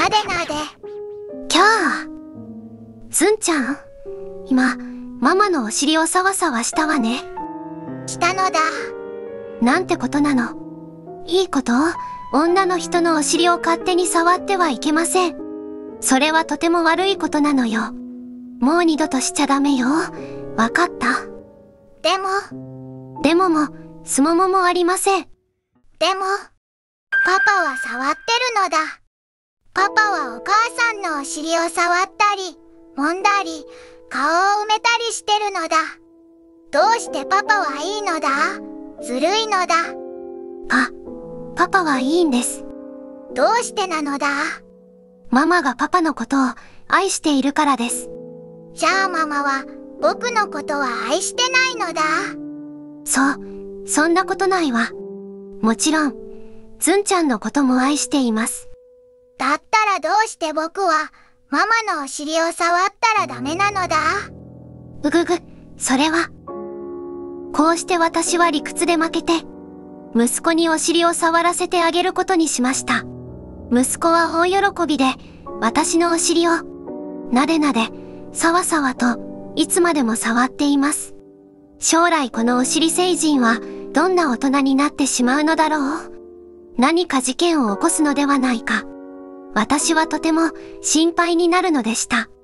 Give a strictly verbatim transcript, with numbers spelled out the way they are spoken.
なでなで。 キャー。ずんちゃん、今、ママのお尻をサワサワしたわね。 したのだ。 なんてことなの。いいこと？女の人のお尻を勝手に触ってはいけません。それはとても悪いことなのよ。もう二度としちゃダメよ。わかった？ でも。 でもも、すもももありません。 でも、パパは触ってるのだ。パパはお母さんのお尻を触ったり、揉んだり、顔を埋めたりしてるのだ。どうしてパパはいいのだ？ずるいのだ。 パ、パパはいいんです。 どうしてなのだ？ ママがパパのことを愛しているからです。 じゃあママは僕のことは愛してないのだ。 そう、そんなことないわ。もちろん、ずんちゃんのことも愛しています。 だったらどうして僕はママのお尻を触ったらダメなのだ？ うぐぐ、それは。こうして私は理屈で負けて、息子にお尻を触らせてあげることにしました。息子は大喜びで、私のお尻を、なでなで、さわさわと、いつまでも触っています。将来このお尻星人は、どんな大人になってしまうのだろう？何か事件を起こすのではないか。私はとても心配になるのでした。